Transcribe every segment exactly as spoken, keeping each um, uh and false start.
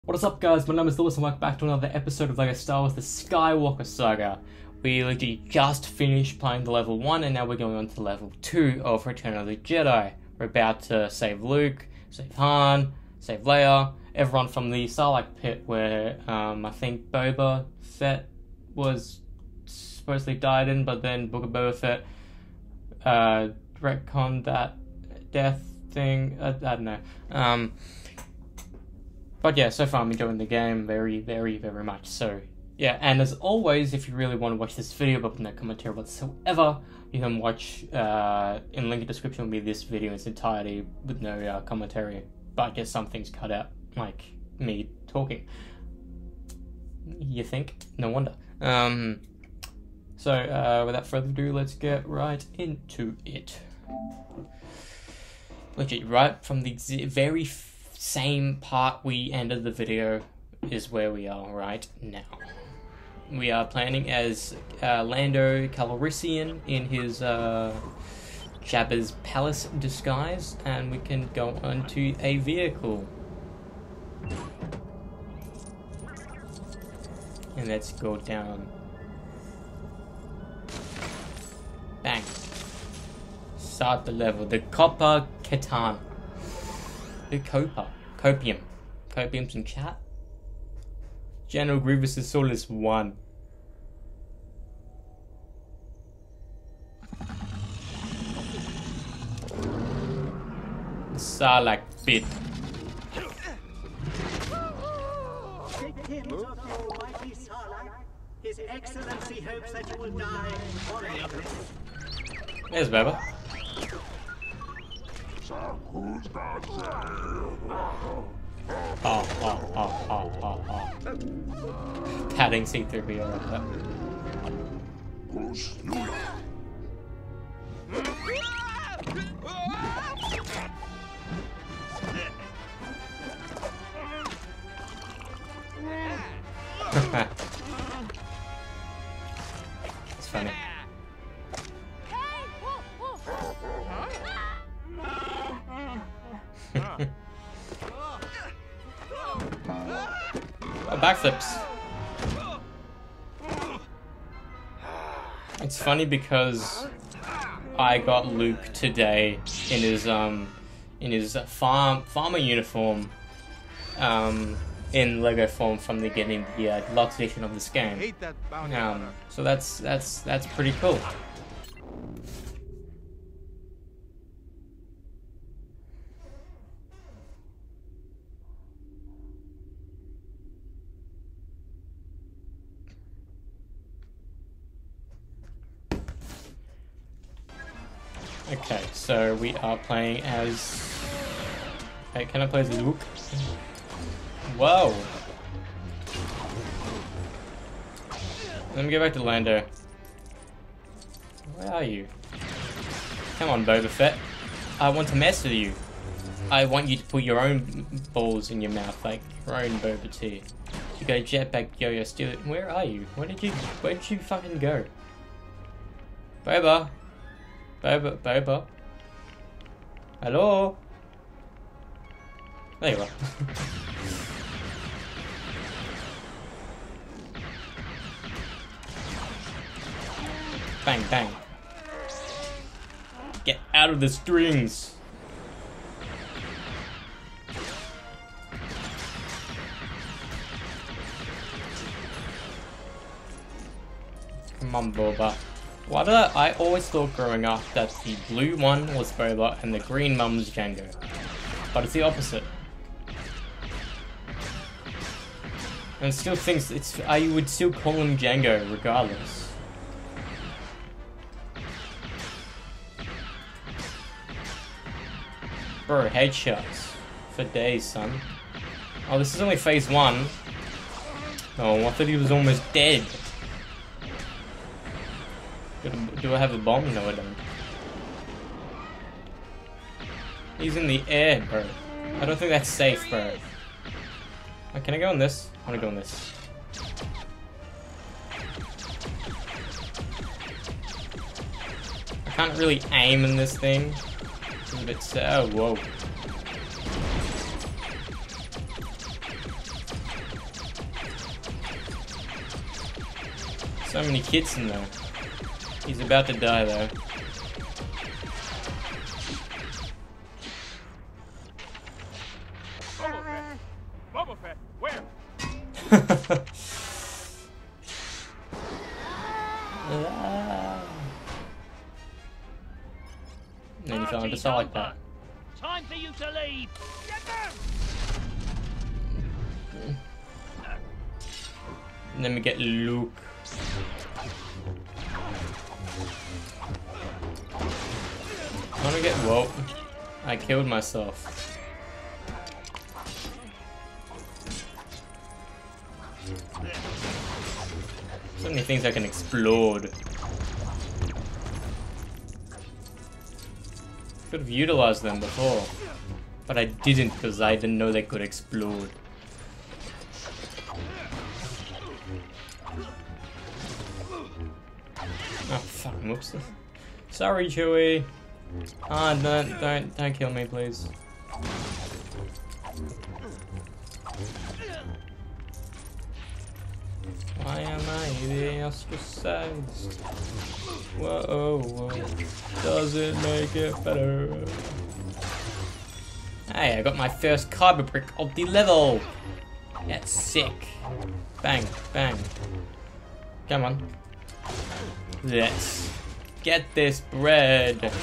What is up, guys? My name is Lewis and welcome back to another episode of LEGO Star Wars The Skywalker Saga. We literally just finished playing the level one and now we're going on to level two of Return of the Jedi. We're about to save Luke, save Han, save Leia, everyone from the Sarlacc pit where um, I think Boba Fett was supposedly died in, but then Book of Boba Fett uh, retconned that death thing. I, I don't know. Um... But yeah, so far I'm enjoying the game very, very, very much. So yeah, and as always, if you really want to watch this video but with no commentary whatsoever, you can watch, uh, in link in the description will be this video in its entirety with no uh, commentary, but just some things cut out, like me talking. You think? No wonder. Um, so uh, without further ado, let's get right into it. Legit, right from the very same part we ended the video is where we are right now. We are planning as uh, Lando Calrissian in his uh, Jabba's palace disguise, and we can go onto a vehicle. And let's go down. Bang. Start the level. The Copper Ketan. The Copa. Copium. Copium's in chat. General Grievous' soul is one. The Sarlacc pit. Take him of the almighty Sarlacc. His Excellency hopes that you will die in honor of this. There's Baba. Oh, oh, oh, oh, oh, oh. Padding C three P O like that. It's funny. Oh, backflips. It's funny because I got Luke today in his um in his farm farmer uniform um in Lego form from the getting the uh, deluxe edition of this game. Um, so that's that's that's pretty cool. Okay, so we are playing as... Hey, can I play as Luke? Whoa! Let me go back to Lando. Where are you? Come on, Boba Fett. I want to mess with you. I want you to put your own balls in your mouth, like your own Boba tea. You go jetpack yo-yo, steal it. Where are you? Where did you... Where did you fucking go? Boba! Boba, Boba. Hello? There you are. Bang, bang. Get out of the strings. Come on, Boba. Why did I, I always thought growing up that the blue one was Boba and the green mum was Jango. But it's the opposite. And still thinks it's I would still call him Jango regardless. Bro, headshots. For days, son. Oh, this is only phase one. Oh, I thought he was almost dead. Do I have a bomb? No, I don't. He's in the air, bro. I don't think that's safe, bro. Oh, can I go on this? I want to go on this. I can't really aim in this thing. It's a bit sad. Oh, whoa. So many kids in there. He's about to die though. Boba Fett, where? And then you fell into side like that. Time for you to leave. Get them! And then we get Luke. I wanna get whoa. I killed myself. So many things that can explode. Could have utilized them before, but I didn't because I didn't know they could explode. Oh fuck! Whoops. Sorry, Chewie. Ah, don't, don't, don't kill me, please. Why am I being ostracized? Whoa, whoa. Does it make it better? Hey, I got my first carbon brick of the level. That's sick. Bang, bang. Come on. Let's get this bread.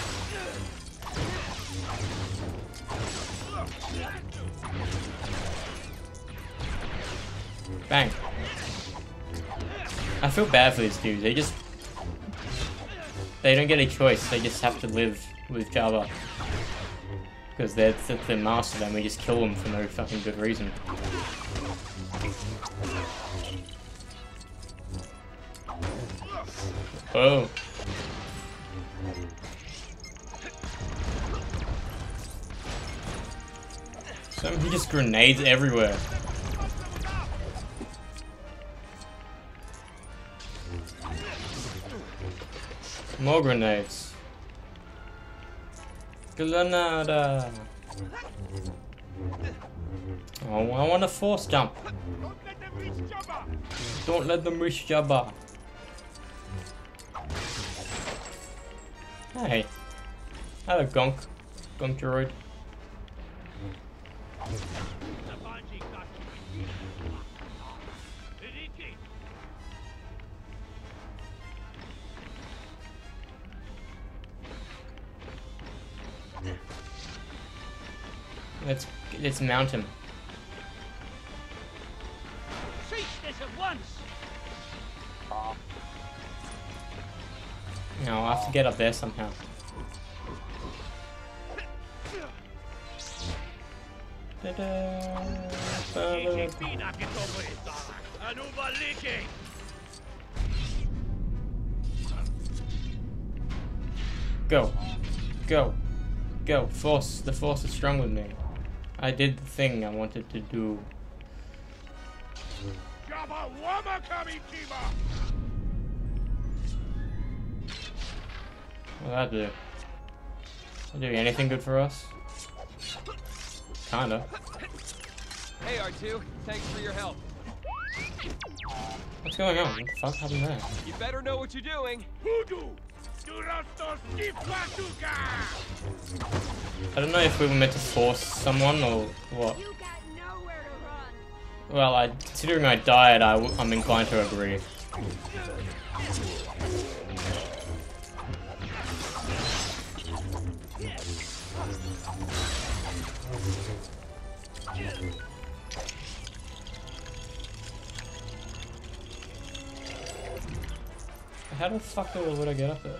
Bang. I feel bad for these dudes. They just... They don't get a choice. They just have to live with Jabba. Because they're, they're the master and we just kill them for no fucking good reason. Oh. So many just grenades everywhere. More grenades. Granada. Oh, I want a force jump. Don't let them reach Jabba. Hey. Hello, Gonk. Gonk droid. Let's let's mount him. Cease this at once. No, I have to get up there somehow. Go, go, go! Force, the force is strong with me. I did the thing I wanted to do. What'll that do? Will it do anything good for us? Kinda. Hey R two, thanks for your help. What's going on? What the fuck happened there? You better know what you're doing. Hoodoo! I don't know if we were meant to force someone or what. You got nowhere to run. Well, I, considering I died, I, I'm inclined to agree. How the fuck would I get up there?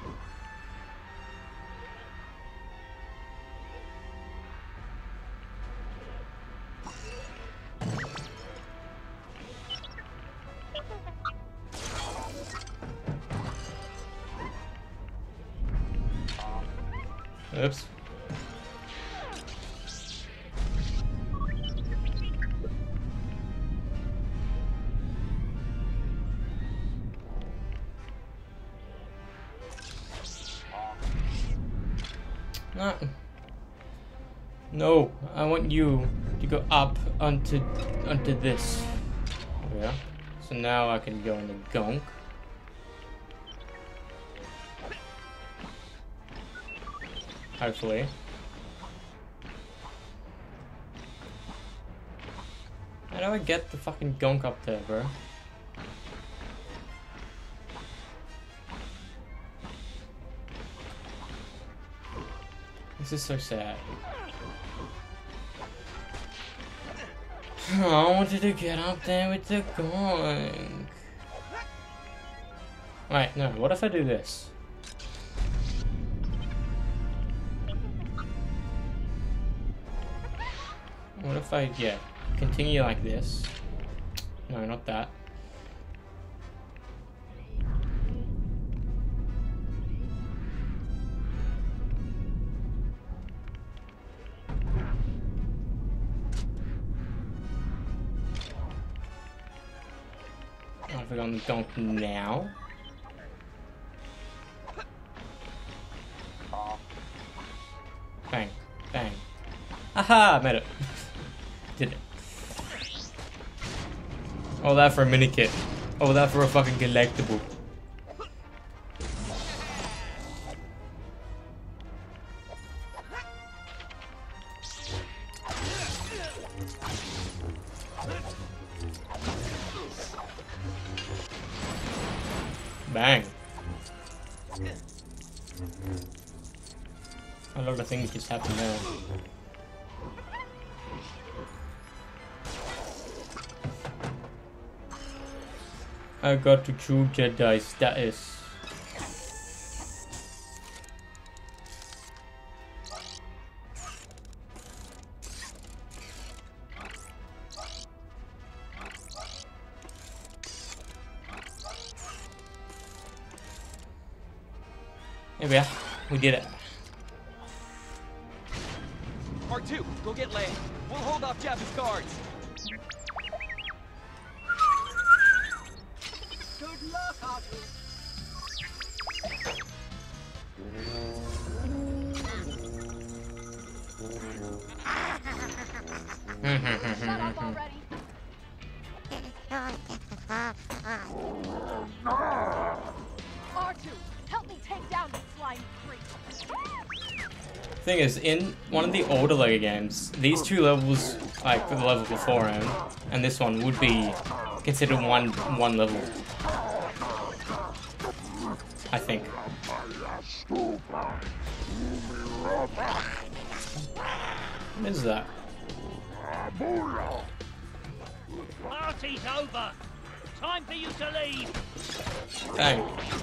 Oops. No. No, I want you to go up onto onto this. Yeah. So now I can go into Gonk. Hopefully. How do I get the fucking gonk up there, bro? This is so sad. I wanted to get up there with the gonk. Wait, no, what if I do this? What if I, yeah, continue like this? No, not that. Oh, if I go on the donk now. Bang, bang. Aha, made it. Did it. All that for a mini kit. All that for a fucking collectible. Bang. A lot of things just happen there. I got to true Jedi status. There we are. We did it. R two, go get Leia. We'll hold off Jabba's guards. Good luck, R two. Shut up already. R two, help me take down the slime creep. Thing is, in one of the older LEGO games, these two levels, like the level beforehand, and this one would be considered one one level. I think. What is that? Party's over. Time for you to leave. Dang.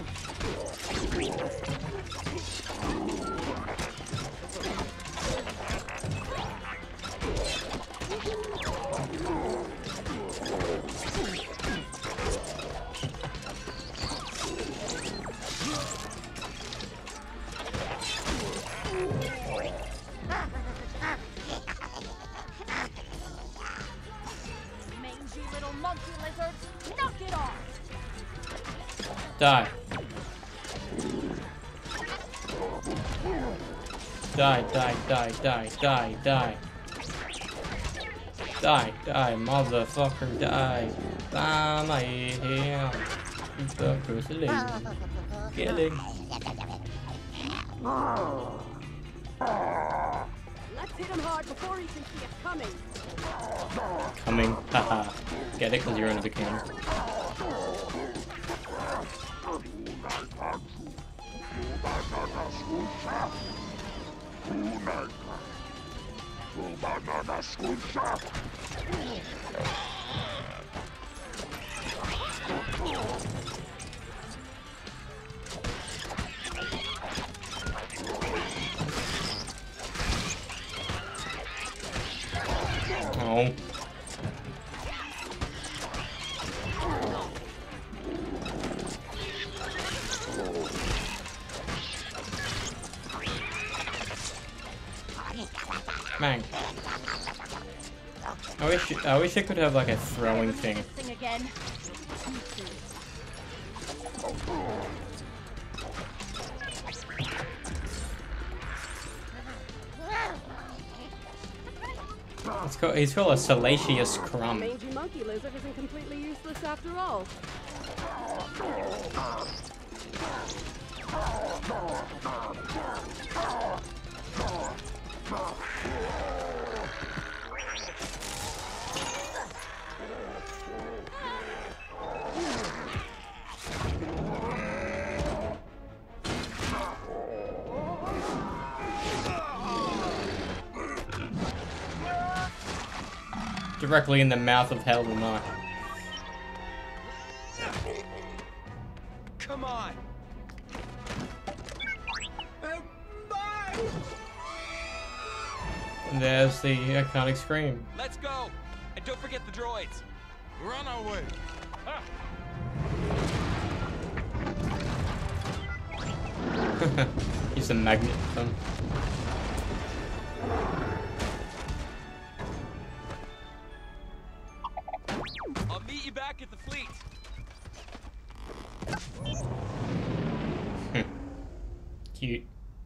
Mangy little monkey lizards, knock it off. Die. Die, die, die, die, die, die. Die, die, motherfucker, die. By my hair. The grizzly. Killing. Let's hit him hard before he can see us coming. Coming. Haha. Get it? Because you're under the camera. Oh. Man. I wish I wish I could have like a throwing thing. Thing again. It's called, he's called a Salacious Crumb. Mangy monkey lizard isn't completely useless after all. Directly in the mouth of hell tonight. Come on. And there's the iconic scream. Let's go. And don't forget the droids. We're on our way. Use a magnet for them. I'll meet you back at the fleet. Cute.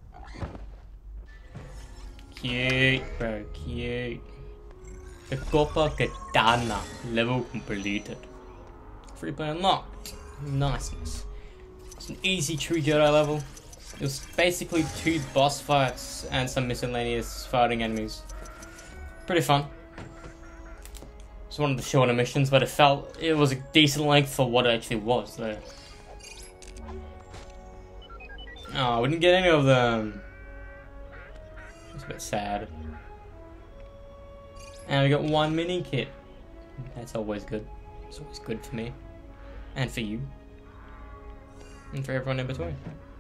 Cute, bro, cute. The Copper Katana level completed. Free play unlocked. Niceness. It's an easy true Jedi level. It was basically two boss fights and some miscellaneous fighting enemies. Pretty fun. It's one of the shorter missions, but it felt it was a decent length for what it actually was there. Oh, we didn't get any of them. It's a bit sad. And we got one mini kit. That's always good. It's always good for me. And for you. And for everyone in between.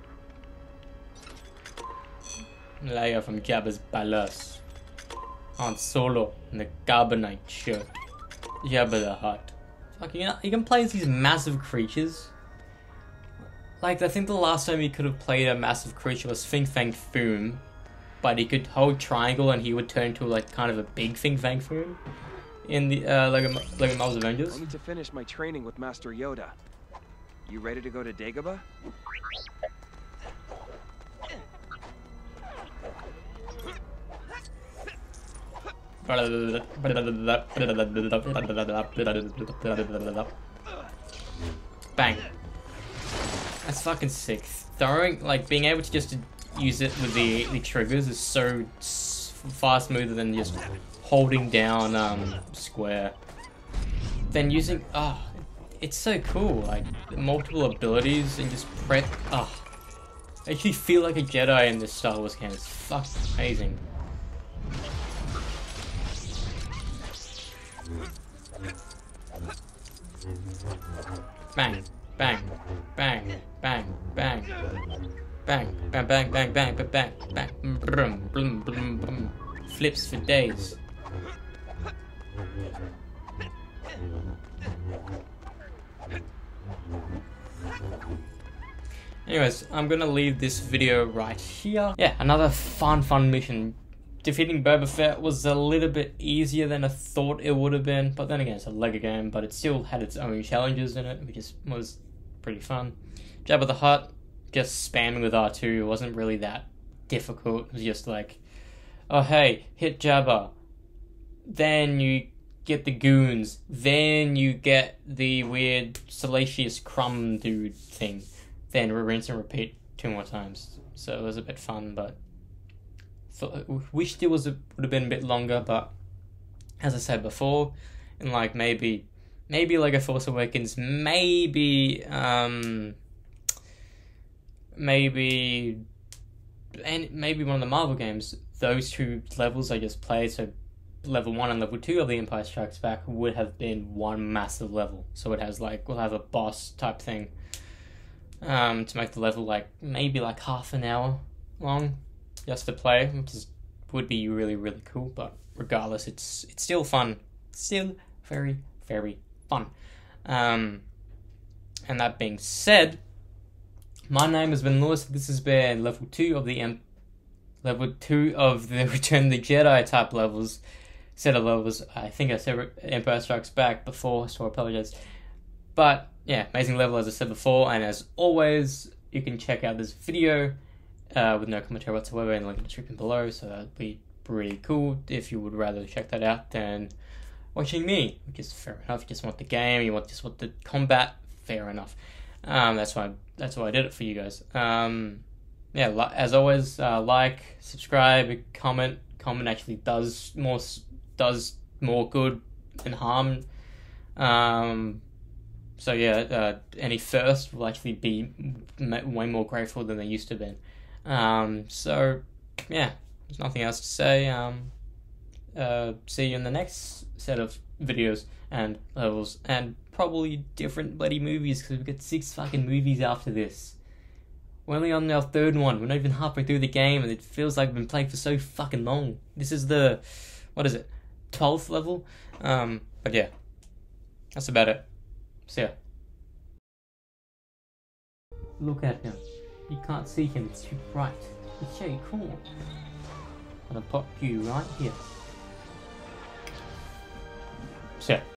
Leia from Jabba's Palace. Han Solo in the carbonite shirt. Jabba the Hutt. Fuck, you know, you can play as these massive creatures. Like, I think the last time he could have played a massive creature was Fin Fang Foom. But he could hold triangle and he would turn to like kind of a big Fin Fang Foom in the uh, Lego, Lego Marvel's Avengers. I need to finish my training with Master Yoda. You ready to go to Dagobah? Bang. That's fucking sick. Throwing, like, being able to just use it with the, the triggers is so s far smoother than just holding down um, square. Then using, ah, oh, it's so cool. Like, multiple abilities and just prep, ah. Oh, I actually feel like a Jedi in this Star Wars game. It's fucking amazing. Bang, bang, bang, bang, bang, bang, bang, bang, bang, bang, bang, bang, bang, brum, brum, brum, brum. Flips for days. Anyways, I'm gonna leave this video right here. Yeah, another fun, fun mission. Defeating Boba Fett was a little bit easier than I thought it would have been, but then again, it's a Lego game, but it still had its own challenges in it, which is, was pretty fun. Jabba the Hutt, just spamming with R two, wasn't really that difficult. It was just like, oh hey, hit Jabba, then you get the goons, then you get the weird Salacious Crumb dude thing, then rinse and repeat two more times. So it was a bit fun, but wished it was a, would have been a bit longer, but as I said before, in like maybe maybe like a Force Awakens, maybe um maybe and maybe one of the Marvel games, those two levels I just played, so level one and level two of The Empire Strikes Back would have been one massive level. So it has like, we'll have a boss type thing um to make the level like maybe like half an hour long just to play, which is would be really really cool. But regardless, it's it's still fun, still very very fun. Um, and that being said, my name has been Lewis. This has been level two of the M, level two of the Return of the Jedi type levels, set of levels. I think I said Empire Strikes Back before, so I apologize. But yeah, amazing level as I said before, and as always, you can check out this video Uh, with no commentary whatsoever in the link in the description below, so that'd be pretty cool if you would rather check that out than watching me, which is fair enough. You just want the game, you want just want the combat, fair enough. Um, that's why that's why I did it for you guys. Um, yeah, li- as always, uh, like, subscribe, comment. Comment actually does more s- does more good than harm. Um, so yeah, uh, any first will actually be m- way more grateful than they used to be. Um, so yeah, there's nothing else to say. Um, uh, see you in the next set of videos and levels, and probably different bloody movies, because we've got six fucking movies after this. We're only on our third one. We're not even halfway through the game, and it feels like we've been playing for so fucking long. This is the, what is it, twelfth level? Um, but yeah, that's about it. See ya. Look at him. You can't see him, it's too bright. It's so cool. I'm gonna pop you right here. See ya.